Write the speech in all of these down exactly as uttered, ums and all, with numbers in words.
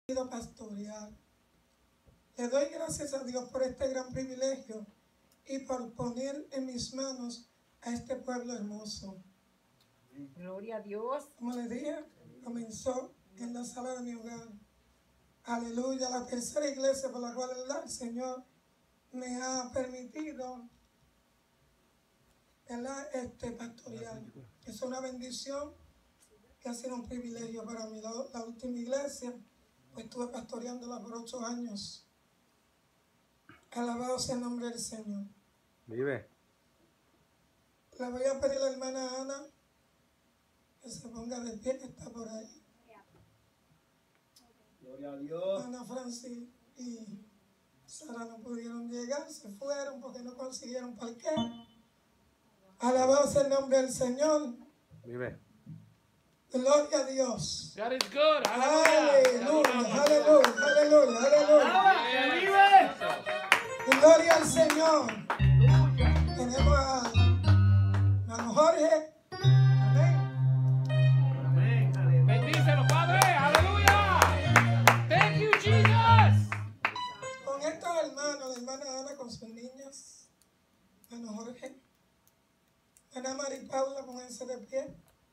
pastorear. Le doy gracias a Dios por este gran privilegio y por poner en mis manos a este pueblo hermoso. Gloria a Dios. Como les dije, comenzó en la sala de mi hogar. Aleluya, la tercera iglesia por la cual el Señor me ha permitido, ¿verdad?, este, pastorear. Es una bendición que ha sido un privilegio para mí. La, la última iglesia, pues estuve pastoreándola por ocho años. Alabado sea el nombre del Señor. Vive. Le voy a pedir a la hermana Ana que se ponga de pie, que está por ahí. Gloria a Dios. Ana Francis y Sara no pudieron llegar, se fueron porque no consiguieron parqueo. Alabado sea el nombre del Señor. Vive. Gloria a Dios. God is good. Aleluya, aleluya, aleluya, aleluya. ¡Vive! Gloria al Señor. Tenemos a hermano Jorge. Amén. Bendícelo, Padre. Aleluya. Thank you, Jesus. Con estos hermanos, la hermana Ana con sus niñas, hermano Jorge, hermana Mari Paula, pónganse de pie.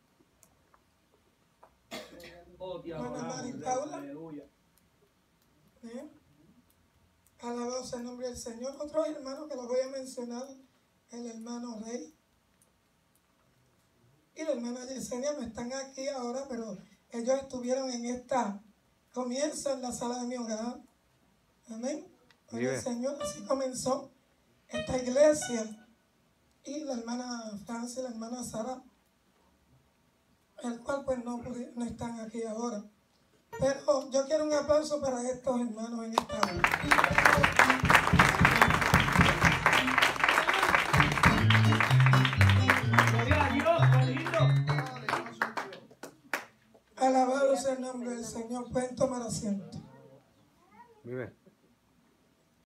Oh, te Hermana adoramos, Mari Paula. aleluya. ¿Eh? Alabado sea el nombre del Señor. Otros hermanos que los voy a mencionar, el hermano Rey y la hermana Yesenia no están aquí ahora, pero ellos estuvieron en esta comienzo en la sala de mi hogar. Amén. Gloria al Señor, así comenzó esta iglesia. Y la hermana Francia y la hermana Sara, el cual pues no, no están aquí ahora. Pero yo quiero un aplauso para estos hermanos en esta hora. Gloria a Dios, qué lindo. Alabado sea el nombre del Señor. Pueden tomar asiento. Vive.